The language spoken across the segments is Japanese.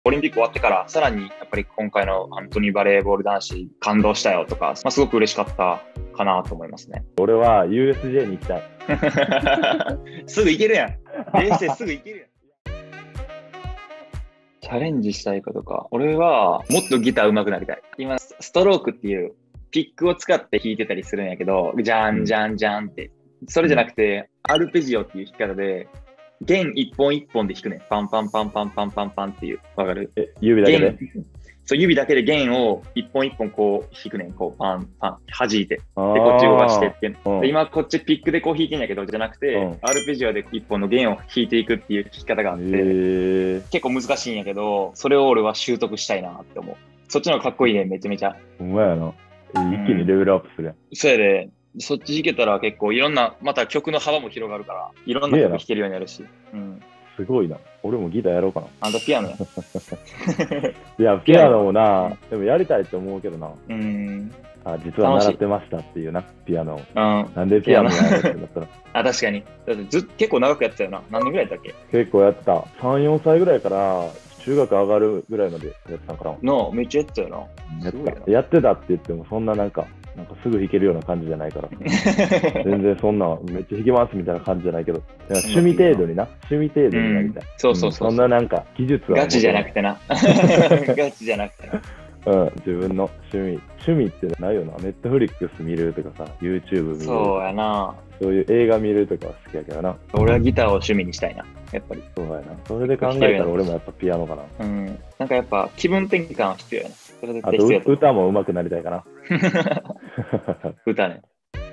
オリンピック終わってから、さらにやっぱり今回のアントニーバレーボール男子感動したよとか、すごく嬉しかったかなと思いますね。 俺は USJ に行きたい。 すぐ行けるやん。冷静すぐ行けるやん。チャレンジしたいことか。俺はもっとギター上手くなりたい。今、ストロークっていうピックを使って弾いてたりするんやけど、ジャンジャンジャンって。それじゃなくて、アルペジオっていう弾き方で、弦一本一本で弾くね。パンパンパンパンパンパンパンっていう。わかる？ 指だけで？ そう、指だけで弦を一本一本こう弾くねん。こうパンパン弾いて。で、こっち動かしてって。で、今こっちピックでこう弾いてんやけど、じゃなくて、アルペジオで一本の弦を弾いていくっていう弾き方があって、結構難しいんやけど、それを俺は習得したいなって思う。そっちの方がかっこいいね、めちゃめちゃ。 ほんまやな。一気にレベルアップするやん。 そうやで。そっち弾けたら結構いろんな、また曲の幅も広がるから、いろんな曲弾けるようになるし。 すごいな。俺もギターやろうかな。 あんたピアノや。 いや、ピアノもな、でもやりたいって思うけどな。実は習ってましたっていうな、ピアノを。なんでピアノやるってなったら。 あ、確かに。だって結構長くやってたよな。何年ぐらいだっけ？ 結構やってた。3、4歳ぐらいから、中学上がるぐらいまでやってたから。 めっちゃやってたよな。 やってたって言っても、そんななんかすぐ弾けるような感じじゃないから。全然そんな、めっちゃ弾けますみたいな感じじゃないけど、趣味程度になりたい。 そう。 そんななんか、技術は。 ガチじゃなくてな。ガチじゃなくてな。 自分の趣味ってないよな。ネットフリックス見るとかさ、YouTube 見る。 そうやな。 そういう映画見るとかは好きやけどな。 俺はギターを趣味にしたいな。やっぱり。 そうやな。それで考えたら俺もやっぱピアノかな。 なんかやっぱ気分転換は必要やな。それ絶対必要や。あと歌も上手くなりたいかな。 歌ね。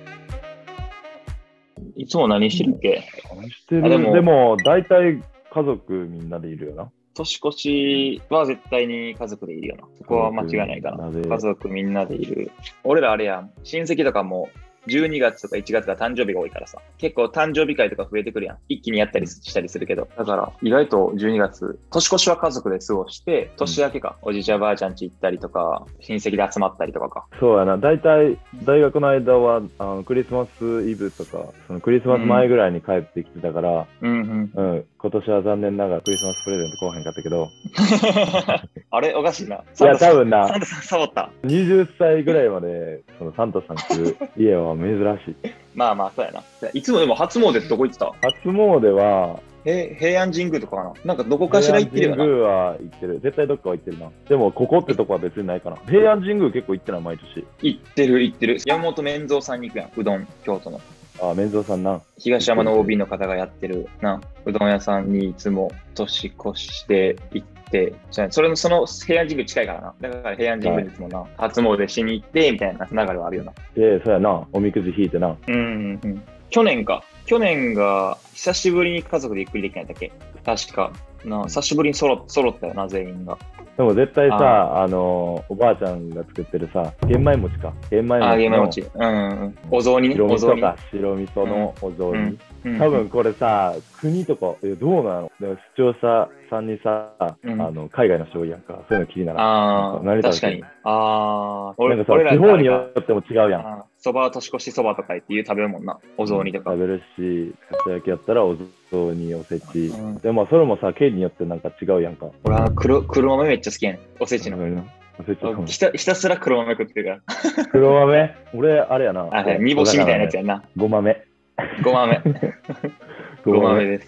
いつも何してるっけ？ でも大体家族みんなでいるよな。 年越しは絶対に家族でいるよな。そこは間違いないかな。家族みんなでいる。俺らあれやん。親戚とかも12月とか1月が誕生日が多いからさ。結構誕生日会とか増えてくるやん。一気にやったりしたりするけど。だから意外と12月、年越しは家族で過ごして、年明けか。おじいちゃんばあちゃん家行ったりとか、親戚で集まったりとかか。 そうやな。大体大学の間はクリスマスイブとか、そのクリスマス前ぐらいに帰ってきてたから、今年は残念ながらクリスマスプレゼント来おへんかったけど。 あれおかしいな。 いや、多分な。 サンタさんサボった。 20歳ぐらいまで、そのサンタさん来る家は珍しい。 まあ、そうやな。いつもでも初詣ってどこ行ってた？ 初詣は、 平安神宮とかかな？なんかどこかしら行ってるよな。 平安神宮は行ってる。絶対どっかは行ってるな。でも、ここってとこは別にないかな。平安神宮結構行ってない、毎年。 行ってる。山本面蔵さんに行くやん。うどん、京都の。 あ、面蔵さんな。 東山の OB の方がやってるな。うどん屋さんにいつも年越して行って、その平安神宮近いからな。だから平安神宮にいつもな、初詣しに行って、みたいな流れはあるよな。 そうやな。おみくじ引いてな。 去年が久しぶりに家族でゆっくりできないんだっけ？確か。久しぶりに揃ったよな、全員が。 でも絶対さ、おばあちゃんが作ってるさ、玄米餅か。玄米餅。 お雑煮ね。 白味噌か。白味噌のお雑煮。多分これさ、国とか、どうなの？視聴者さんにさ、海外の人多いやんか。そういうの気になる。 確かに。 なんかさ、地方によっても違うやん。 そば年越しそばとか言って食べるもんな。お雑煮とか。 食べるし、かた焼きやったらお雑煮、おせち。でもそれもさ、県によってなんか違うやんか。 俺は黒豆めっちゃ好きやねん。おせちの。ひたすら黒豆食ってるから。 黒豆？俺、あれやな。 煮干しみたいなやつやな。 ごまめ。 ごまめです。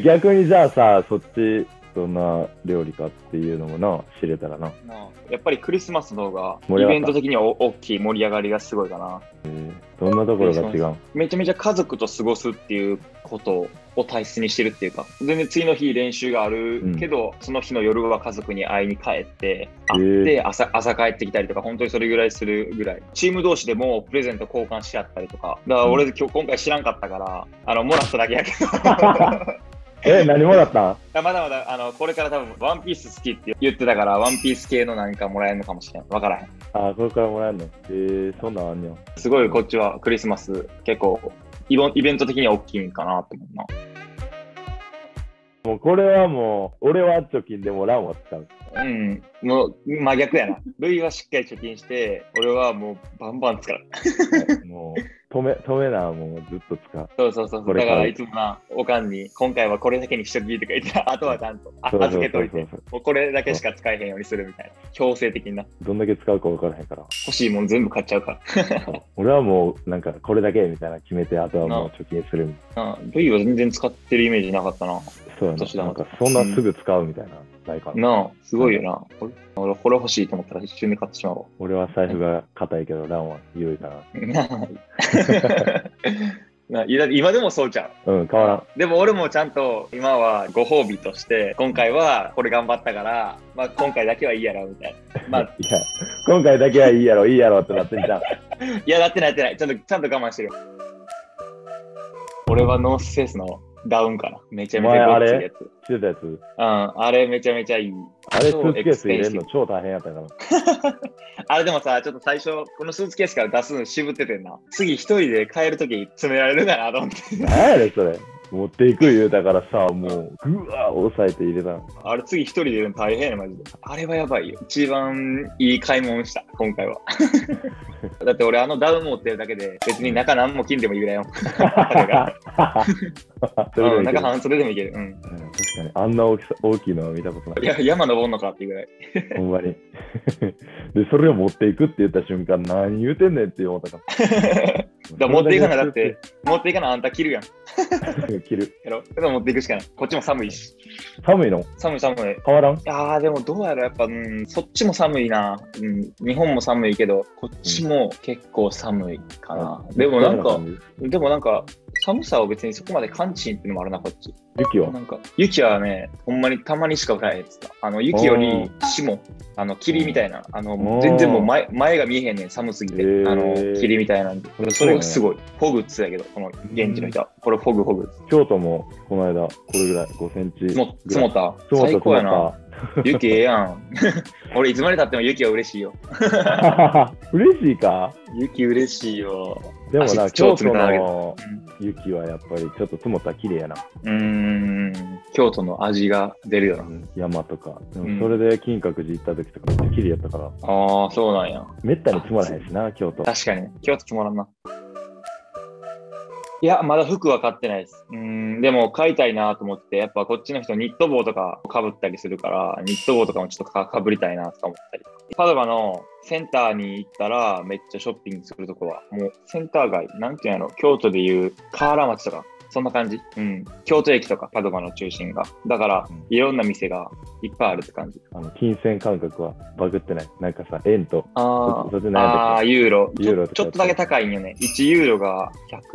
逆にじゃあさ、そっち、どんな料理かっていうのもな、知れたらな。 やっぱりクリスマスの方が、イベント的には大きい盛り上がりがすごいかな。 どんなところが違う？ めちゃめちゃ家族と過ごすっていうことを大切にしてるっていうか、全然次の日練習があるけど、その日の夜は家族に会いに帰って、会って朝帰ってきたりとか、本当にそれぐらいするぐらい。チーム同士でもプレゼント交換し合ったりとか。だから俺今回知らんかったから、もらっただけやけど。 何もらった？ まだまだ、これから多分、ワンピース好きって言ってたから、ワンピース系の何かもらえるのかもしれん。わからへん。 これからもらえるの？そんなんあんねん。 すごい、こっちはクリスマス、結構、イベント的には大きいんかなと思うな。 もうこれは俺は貯金でもランは使う。 もう真逆やな。ルイはしっかり貯金して、俺はもうバンバン使う。 も止めな、もうずっと使う。 そう。だからいつもな、おかんに、今回はこれだけにしときとか言って、あとはちゃんと預けといて、もうこれだけしか使えへんようにするみたいな。強制的な。 どんだけ使うか分からへんから。 欲しいもん全部買っちゃうから。 俺はもう、なんかこれだけみたいな決めて、あとはもう貯金するみたいな。V は全然使ってるイメージなかったな。 そうやな。なんかそんなすぐ使うみたいな。ないかなあ、すごいよな。俺、これ欲しいと思ったら一瞬で買ってしまおう。 俺は財布が硬いけど、ランは良いかな。今でもそうちゃう。うん、変わらん。 でも俺もちゃんと今はご褒美として、今回はこれ頑張ったから、まあ今回だけはいいやろ、みたいな。まあ、 いや、今回だけはいいやろってなってんじゃん。 いや、なってない。ちゃんと我慢してるよ。俺はノースフェイスのダウンかな。めちゃめちゃゴッツいやつ。 着てたやつ。 うん、あれめちゃめちゃいい。 あれスーツケース入れるの超大変やったから。 あれでもさ、ちょっと最初、このスーツケースから出すの渋っててんな。次一人で帰るとき詰められるかなと思って。 何やねんそれ。持っていく言うたからさ、もうぐわー押さえて入れた。 あれ次一人で入れるの大変やマジで。あれはやばいよ。一番いい買い物した、今回は。だって俺ダウン持ってるだけで別に中何も金でもいいぐらいよ。中半袖でもいける。うん。 確かに。あんな大きいのは見たことない。 いや、山登んのかっていうぐらい。 ほんまに。で、それを持っていくって言った瞬間、何言うてんねんって思ったから。 持っていかな、だって、持っていかなあんた着るやん。 着る。 やろ。でも持っていくしかない。こっちも寒いし。 寒いの？ 寒い。 変わらん？ いやーでもどうやらやっぱ、そっちも寒いな。日本も寒いけど、こっちも結構寒いかな。でもなんか、寒さを別にそこまで感知っていうのもあるな、こっち。雪はね、ほんまにたまにしか降らないやつだ。雪より霜、霧みたいな、全然もう前が見えへんねん、寒すぎて。霧みたいなんで。それがすごい。フォグっつだけど、この現地の人は。これフォグ。 京都もこの間、これぐらい、5センチ。 積もった。最高やな。雪ええやん。俺いつまで経っても雪は嬉しいよ。 嬉しいか？ 雪嬉しいよ。 でもな、京都の雪はやっぱりちょっと積もったら綺麗やな。 京都の味が出るよな。 山とか。でもそれで金閣寺行った時とかめっちゃ綺麗やったから。 ああ、そうなんや。 めったに積もらへんしな、京都。 確かに。京都積もらんな。いや、まだ服は買ってないです。でも買いたいなと思って、やっぱこっちの人ニット帽とか被ったりするから、ニット帽とかもちょっと被りたいなとか思ったり。パドバのセンターに行ったらめっちゃショッピングするとこは、もうセンター街、なんていうの、京都でいう河原町とか、そんな感じ。京都駅とかパドバの中心が。だから、いろんな店がいっぱいあるって感じ。 金銭感覚はバグってない。なんかさ、円と。 ユーロ。ちょっとだけ高いんよね。1ユーロが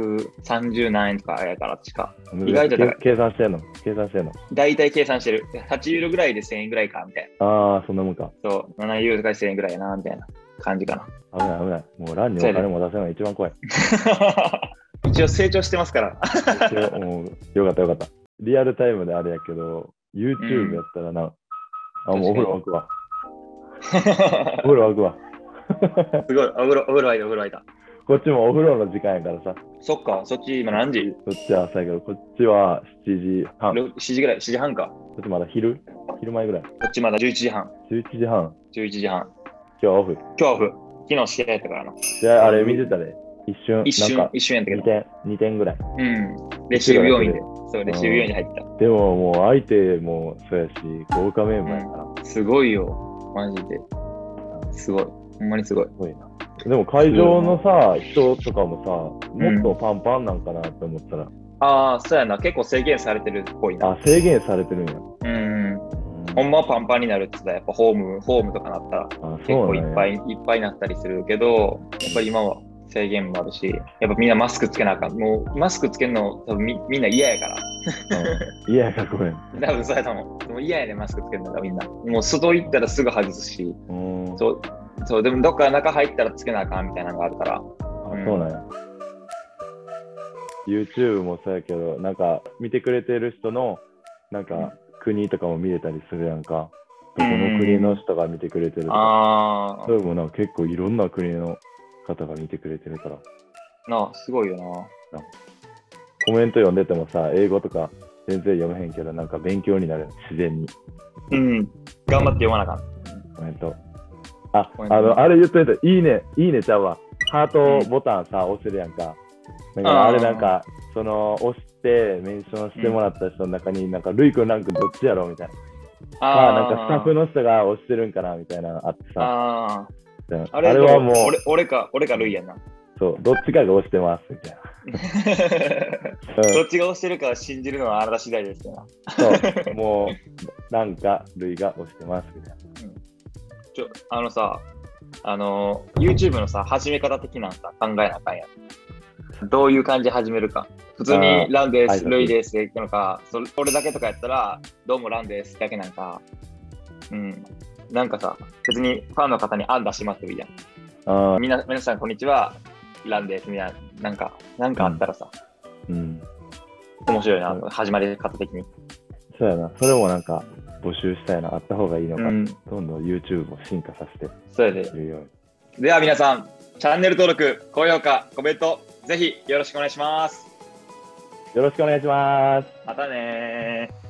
130何円とかやから確か。意外と高い。 計算してんの大体計算してる。8ユーロぐらいで1000円ぐらいか、みたいな。ああ、そんなもんか。 そう、7ユーロとかで1000円ぐらいやな、みたいな感じかな。 危ない。もうランにお金も出せないのが一番怖い。 一応成長してますから。 もうよかった。リアルタイムであれやけど、YouTube やったらな、もうお風呂沸くわ。お風呂沸くわ。 すごい、お風呂沸いた。 こっちもお風呂の時間やからさ。 そっか、そっち今何時？ そっちは朝やけど、こっちは7時半。 7時ぐらい、7時半か。 こっちまだ昼前ぐらい。こっちまだ11時半。 11時半。 11時半。 今日はオフ。 昨日試合やったからな。 試合あれ見てたで。一瞬やったけど。 2点ぐらい。 レシーブ要員で。そう、レシーブ要員で入った。 でももう相手もそうやし、豪華メンバーやから。 すごいよ。マジで。すごい。ほんまにすごい。 でも会場のさ、人とかもさ、もっとパンパンなんかなって思ったら。 ああ、そうやな。結構制限されてるっぽいな。 制限されてるんや。 ほんまはパンパンになるって言ったら、やっぱホームとかなったら、結構いっぱいになったりするけど、やっぱり今は制限もあるし、やっぱみんなマスクつけなあかん。もうマスクつけるの多分みんな嫌やから。 嫌やからごめん。 多分そうやと思う。もう嫌やね、マスクつけるのがみんな。もう外行ったらすぐ外すし、そう、でもどっか中入ったらつけなあかんみたいなのがあるから。 そうなんや。YouTube もそうやけど、なんか見てくれてる人の、なんか国とかも見れたりするやんか。どこの国の人が見てくれてるとか。それもなんか結構いろんな国の方が見てくれてるから。 なあ、すごいよな。 コメント読んでてもさ、英語とか全然読めへんけど、なんか勉強になる、自然に。 頑張って読まなあかん。 コメント。あれ言っといた、いいねちゃうわ。ハートボタンさ、押せるやんか。 だからあれなんか、その押してメンションしてもらった人の中に、なんかルイ君ランクどっちやろみたいな。なんかスタッフの人が押してるんかなみたいなのあってさ。 あれはもう俺かルイやな。 そう、どっちかが押してますみたいな。 どっちが押してるかを信じるのはあなた次第ですよ。 そう、もうなんかルイが押してますみたいな。 YouTube のさ、始め方的なさ、考えなあかんやん。どういう感じで始めるか。普通にランです、ルイですでいくのか、俺だけとかやったら、どうもランですだけなんか、なんかさ、別にファンの方に案出しますといいやん。皆さんこんにちは、ランですみたいな、なんかあったらさ、面白いな、始まり方的に。 そうやな、それもなんか募集したいな、あった方がいいのか、どんどん YouTube を進化させてそうやで。では皆さん、チャンネル登録、高評価、コメント、ぜひよろしくお願いします。 よろしくお願いします。 またねー。